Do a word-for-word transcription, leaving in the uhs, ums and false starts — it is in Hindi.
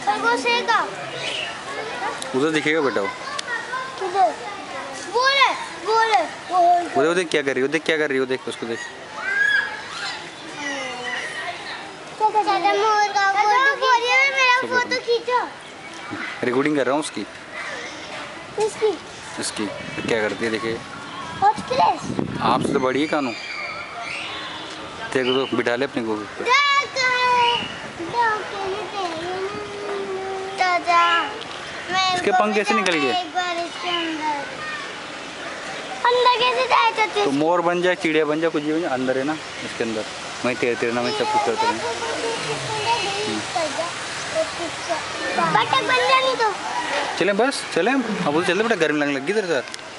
उधर दिखेगा बेटा वो। वो ले, वो ले, वो उधर देख क्या कर रही हो, देख क्या कर रही हो, देख उसको देख। फोटो खींचो। रिकॉर्डिंग कर रहा हूँ उसकी। इसकी इसकी क्या करती है देखिए। आपसे तो बड़ी है कानू। देखो तो बिठा ले अपने को भी। इसके पंख कैसे निकल गए? अंदर कैसे जाए? तो मोर बन जाए, चिड़िया बन जाए, कुछ भी बन जाए, अंदर है ना इसके अंदर। मैं तेरे तेरे ना मैं सब कुछ करते हैं। बटक बन जानी तो चलें बस चलें। अब तो चलते बेटा, गर्मी लगने लगी तेरे साथ।